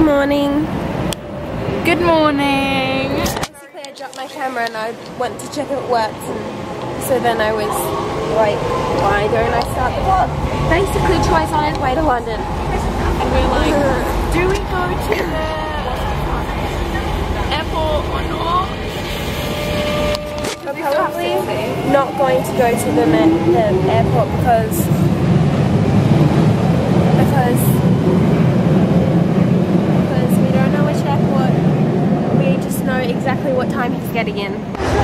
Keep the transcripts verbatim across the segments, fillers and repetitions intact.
morning. Good morning. Basically, I dropped my camera and I went to check if it works, and so then I was like, why don't I start the vlog? Basically, Troy's on his way to London. And we're like, do we go to the airport or not? We're probably not going to go to the, the airport because because because we don't know which airport. We just know exactly what time he's getting in.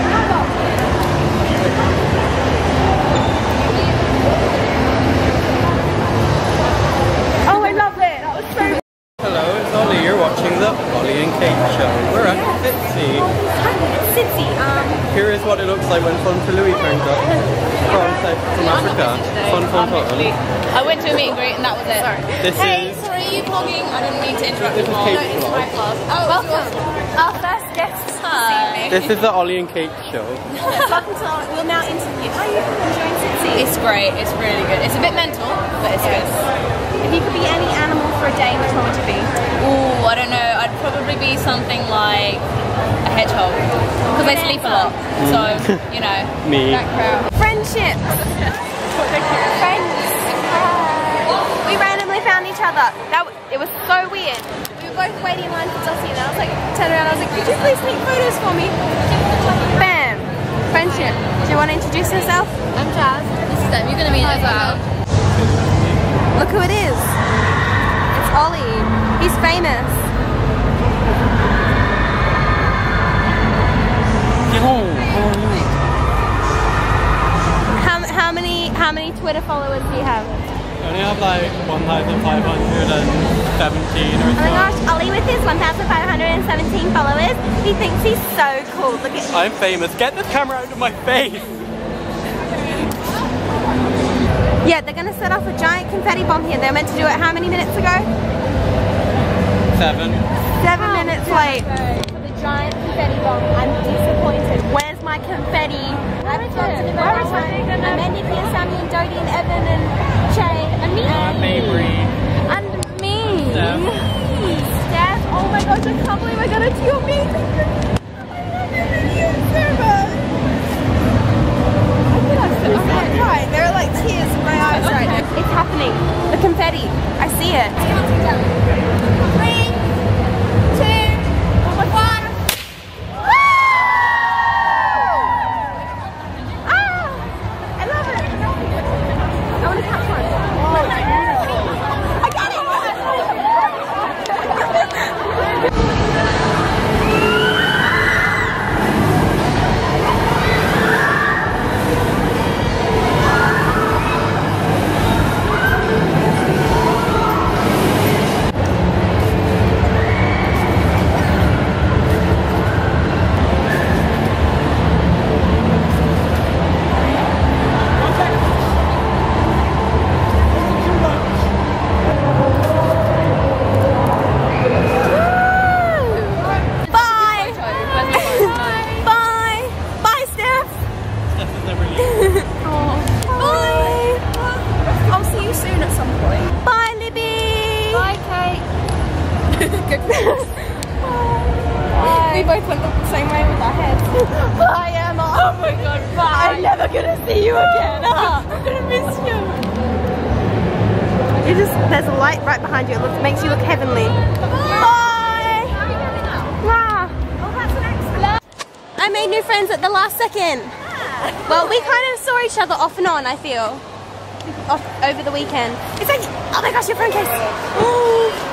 Oh, I love it! That was so. Hello, it's Ollie. You're watching the Ollie and Kate show. We're at Fitzy. Fitzy. Um. Here is what it looks like when Fun to Louis turns up from, from Africa. Fun, fun, fun. I went to a meet and greet and that was it. Sorry. This hey, is. sorry, are you vlogging? I didn't mean to interrupt This you. is No, Kate's it's vlog. my vlog. Oh, welcome. Our first guest. Hi. This is the Ollie and Kate show. Welcome to our, we'll now interview. How are you enjoying Fitzy? It's great. It's really good. It's a bit mental, but it's good. If you could be any animal for a day, which one would you be? Ooh, I don't know. I'd probably be something like a hedgehog because I sleep a lot. So, you know. Me. That crowd. Friendship. Friends. We randomly found each other. That w it was so weird. We were both waiting in line for Dossie, and I was like, turned around, I was like, could you please take photos for me? Bam. Friendship. Do you want to introduce yourself? I'm Jazz. This is them. You're gonna meet as well. Look who it is. It's Ollie. He's famous. How, how many how many Twitter followers do you have? I only have like one thousand five hundred seventeen or Oh my so. gosh, Ollie with his one thousand five hundred seventeen followers, he thinks he's so cool. Look at him. I'm famous. Get this camera out of my face. Yeah, they're gonna set off a giant confetti bomb here. They were meant to do it how many minutes ago? Seven. Seven minutes late. For the giant confetti bomb. I'm disappointed. Where's my confetti? I've got to Where is it? I'm Nikki and Sammy and Dodie and Evan and Shay and me. Uh, Mabry. And me. Steph. Steph. Oh my gosh, I can't believe I got it to your meeting. Oh my god, I love you so much. I feel like so I'm crying. There are like tears in my eyes right now. It's happening. The confetti. I see it. Three, two, one. Woo! Ah! I love it. I want to catch one. I got it! We both went the same way with our heads. Bye, Emma. Oh my god, bye. I'm never gonna see you again. I'm gonna miss you. You just, there's a light right behind you. It looks, makes you look heavenly. Bye. Wow. I made new friends at the last second. Well, we kind of saw each other off and on, I feel. Off, over the weekend. It's like, oh my gosh, your phone case. Oh.